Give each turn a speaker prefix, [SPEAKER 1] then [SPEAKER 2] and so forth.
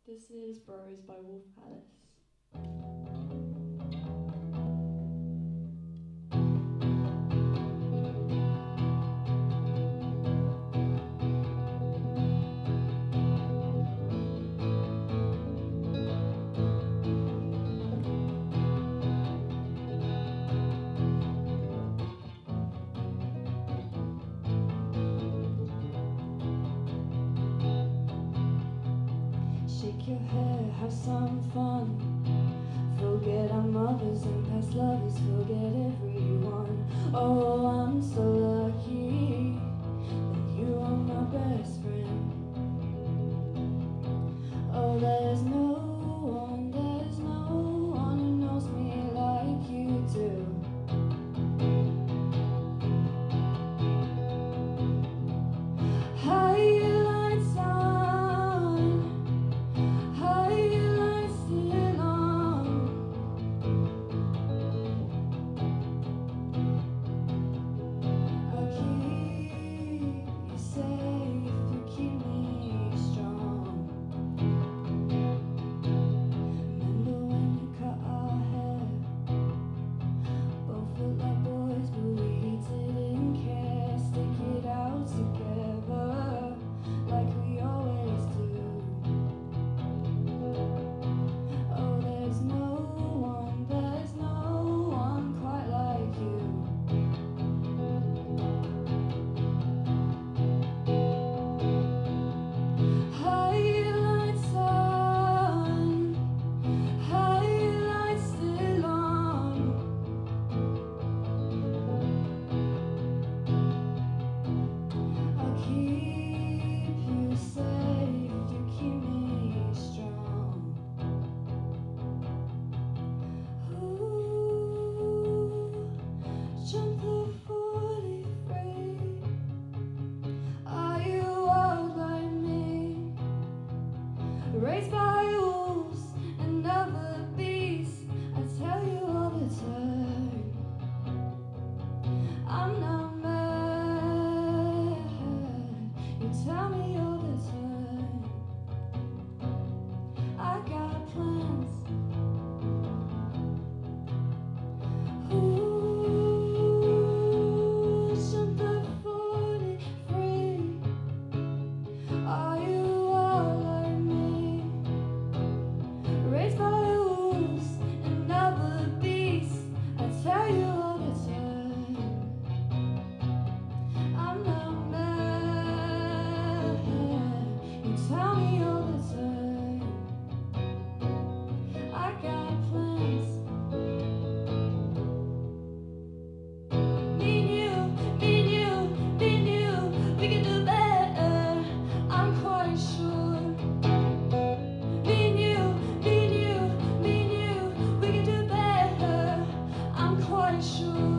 [SPEAKER 1] This is Bros by Wolf Alice. Shake your hair, have some fun. Forget our mothers and past lovers, forget everyone. Oh, I'm so lucky that you are my best friend. Oh, there's no one who knows me like you do. Highlights on, highlights still on. I'll keep you safe, you keep me strong. Remember when you cut our hair? Both looked like boys, but we didn't care. Stick it out together like we always do. Oh, there's no one quite like you. Highlights on, highlights still on. I'll keep you safe, you keep me strong. Ooh, jump the 43. Are you wild like me? Raised by wolves and other beasts, I tell you all the time. I'm not mad, you tell me all the time. I got plans. Ooh, jump the 43. Are you wild like me? Raised by wolves and other beasts, I tell you all the time. I'm not mad, you tell me all the time. I got plans. Me and you, we can do better, I'm quite sure. Me and you, we can do better, I'm quite sure.